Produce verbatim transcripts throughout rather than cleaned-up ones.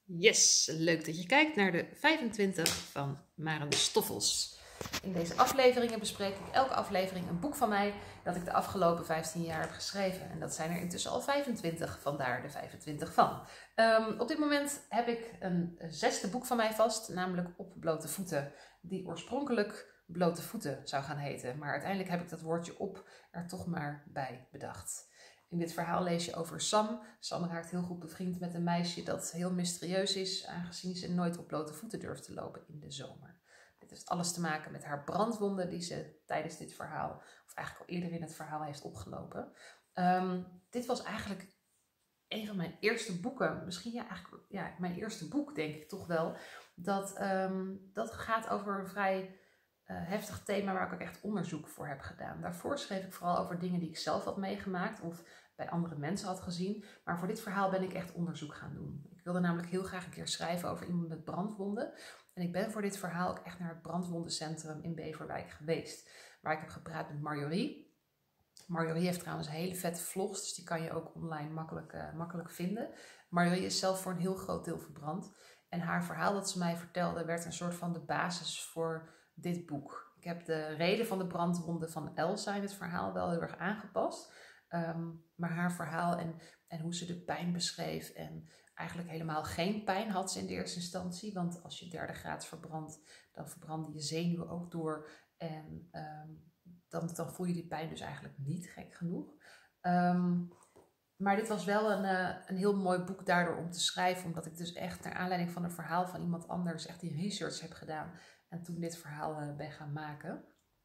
Yes, leuk dat je kijkt naar de vijfentwintig van Maren Stoffels. In deze afleveringen bespreek ik elke aflevering een boek van mij dat ik de afgelopen vijftien jaar heb geschreven. En dat zijn er intussen al vijfentwintig, vandaar de vijfentwintig van. Um, op dit moment heb ik een zesde boek van mij vast, namelijk Op blote voeten, die oorspronkelijk Blote voeten zou gaan heten. Maar uiteindelijk heb ik dat woordje op er toch maar bij bedacht. In dit verhaal lees je over Sam. Sam raakt heel goed bevriend met een meisje dat heel mysterieus is, aangezien ze nooit op blote voeten durft te lopen in de zomer. Dit heeft alles te maken met haar brandwonden die ze tijdens dit verhaal, of eigenlijk al eerder in het verhaal, heeft opgelopen. Um, dit was eigenlijk een van mijn eerste boeken, misschien ja, eigenlijk ja, mijn eerste boek denk ik toch wel, dat, um, dat gaat over een vrij Uh, heftig thema waar ik ook echt onderzoek voor heb gedaan. Daarvoor schreef ik vooral over dingen die ik zelf had meegemaakt of bij andere mensen had gezien. Maar voor dit verhaal ben ik echt onderzoek gaan doen. Ik wilde namelijk heel graag een keer schrijven over iemand met brandwonden. En ik ben voor dit verhaal ook echt naar het brandwondencentrum in Beverwijk geweest. Waar ik heb gepraat met Marjorie. Marjorie heeft trouwens hele vette vlogs, dus die kan je ook online makkelijk, uh, makkelijk vinden. Marjorie is zelf voor een heel groot deel verbrand. En haar verhaal dat ze mij vertelde werd een soort van de basis voor dit boek. Ik heb de reden van de brandwonden van Elsa in het verhaal wel heel erg aangepast. Um, maar haar verhaal en, en hoe ze de pijn beschreef en eigenlijk helemaal geen pijn had ze in de eerste instantie. Want als je derde graad verbrandt, dan verbranden je zenuwen ook door. En um, dan, dan voel je die pijn dus eigenlijk niet, gek genoeg. Um, maar dit was wel een, uh, een heel mooi boek daardoor om te schrijven. Omdat ik dus echt naar aanleiding van een verhaal van iemand anders echt die research heb gedaan. En toen dit verhaal uh, ben gaan maken.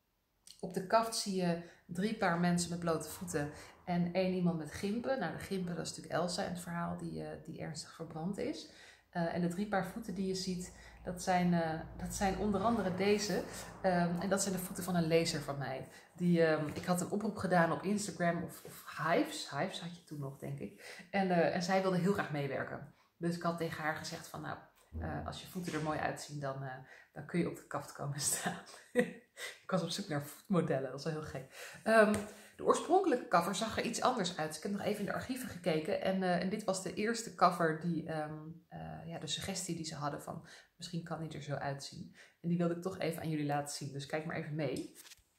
Op de kaft zie je drie paar mensen met blote voeten en één iemand met gimpen. Nou, de gimpen, dat is natuurlijk Elsa in het verhaal die, uh, die ernstig verbrand is. Uh, en de drie paar voeten die je ziet, dat zijn, uh, dat zijn onder andere deze. Um, en dat zijn de voeten van een lezer van mij. Die, um, ik had een oproep gedaan op Instagram of, of Hives. Hives had je toen nog, denk ik. En, uh, en zij wilde heel graag meewerken. Dus ik had tegen haar gezegd van, nou, uh, als je voeten er mooi uitzien, dan... Uh, dan kun je op de kaft komen staan. Ik was op zoek naar voetmodellen, dat is wel heel gek. Um, de oorspronkelijke cover zag er iets anders uit. Dus ik heb nog even in de archieven gekeken. En, uh, en dit was de eerste cover, die, um, uh, ja, de suggestie die ze hadden van... misschien kan die er zo uitzien. En die wilde ik toch even aan jullie laten zien. Dus kijk maar even mee.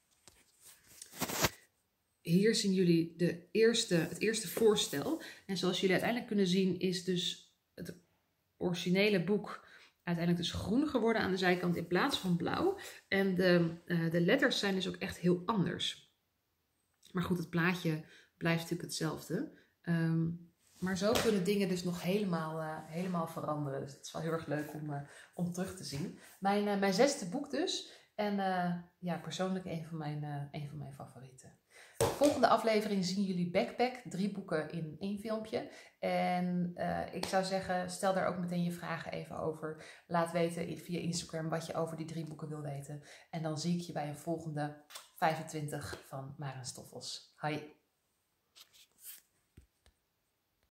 Hier zien jullie de eerste, het eerste voorstel. En zoals jullie uiteindelijk kunnen zien is dus het originele boek... uiteindelijk dus groen geworden aan de zijkant in plaats van blauw. En de, uh, de letters zijn dus ook echt heel anders. Maar goed, het plaatje blijft natuurlijk hetzelfde. Um, maar zo kunnen dingen dus nog helemaal, uh, helemaal veranderen. Dus het is wel heel erg leuk om, uh, om terug te zien. Mijn, uh, mijn zesde boek dus. En uh, ja, persoonlijk een van mijn, uh, een van mijn favorieten. Volgende aflevering zien jullie Backpack, drie boeken in één filmpje. En uh, ik zou zeggen, stel daar ook meteen je vragen even over. Laat weten via Instagram wat je over die drie boeken wil weten. En dan zie ik je bij een volgende vijfentwintig van Maren Stoffels. Hoi!